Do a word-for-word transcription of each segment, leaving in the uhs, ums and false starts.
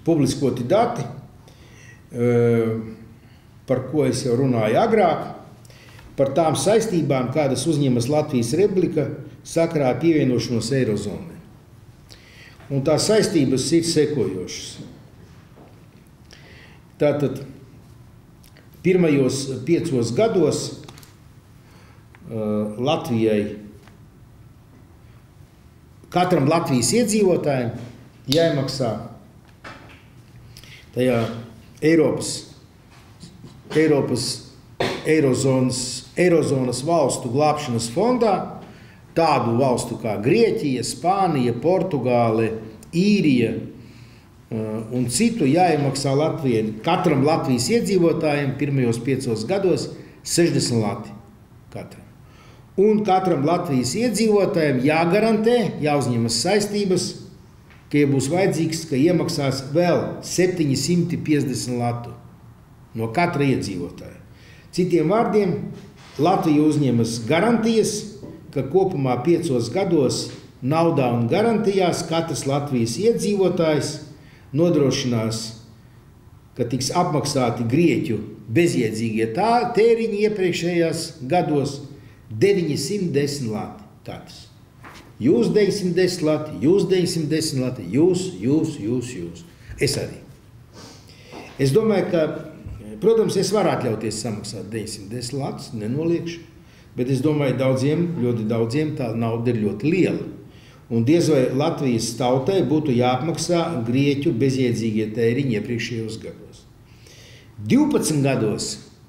publiskoti dati, par ko es jau runāju agrāk, par tām saistībām, kādas uzņemas Latvijas Republika sakarā pievienošanos Eirozonai. Un tās saistības ir sekojošas. Tātad pirmajos piecos gados uh, Latvijai, katram Latvijas iedzīvotājiem jāiemaksā tajā Eiropas, Eiropas Eirozonas, Eirozonas valstu glābšanas fondā, tādu valstu kā Grieķija, Spānija, Portugāle, Īrija un citu jāiemaksā Latvijai, katram Latvijas iedzīvotājiem pirmajos piecos gados sešdesmit lati katram. Un katram Latvijas iedzīvotājiem jāgarantē, jāuzņemas saistības, ka ja būs vajadzīgs, ka iemaksās vēl septiņi simti piecdesmit latu no katra iedzīvotāja. Citiem vārdiem, Latvija uzņemas garantijas, ka kopumā piecos gados naudā un garantijās katrs Latvijas iedzīvotājs nodrošinās, ka tiks apmaksāti Grieķu bezjēdzīgie tēriņi iepriekšējās gados deviņsimt desmit lati katrs. Jūs deviņsimt desmit lati, jūs deviņsimt desmit lati, jūs, jūs, jūs, jūs. Es arī. Es domāju, ka, protams, es varu atļauties samaksāt deviņsimt desmit latus, nenoliekšu, bet es domāju, daudziem, ļoti daudziem tā nauda ir ļoti liela. Un diez vai Latvijas tautai būtu jāapmaksā Grieķu bezjēdzīgie tēriņi iepriekšējos gados. divpadsmit gados,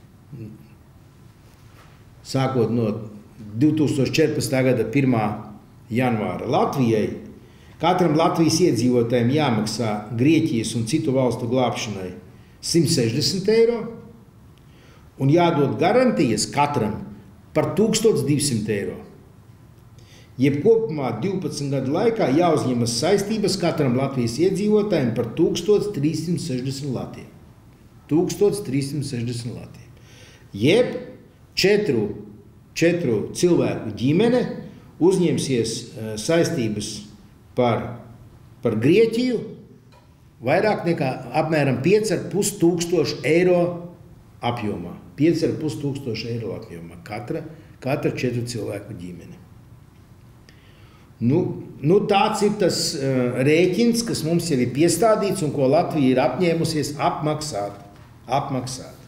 sākot no divi tūkstoši četrpadsmitā gada pirmā janvāra, Latvijai, katram Latvijas iedzīvotājiem jāmaksā Grieķijas un citu valstu glābšanai simt sešdesmit eiro un jādod garantijas katram par tūkstoš divsimt eiro. Jeb kopumā divpadsmit gadu laikā jāuzņemas saistības katram Latvijas iedzīvotājiem par tūkstoš trīssimt sešdesmit latiem. tūkstoš trīssimt sešdesmit latiem. Jeb četru, četru cilvēku ģimene uzņemsies saistības par, par Grieķiju vairāk nekā apmēram pieci ar pus tūkstoši eiro apjomā. pieci ar pus tūkstoši eiro apjomā. Katra, katra četru cilvēku ģimene. Nu, nu tāds ir tas uh, rēķins, kas mums jau ir piestādīts un ko Latvija ir apņēmusies apmaksāt. apmaksāt.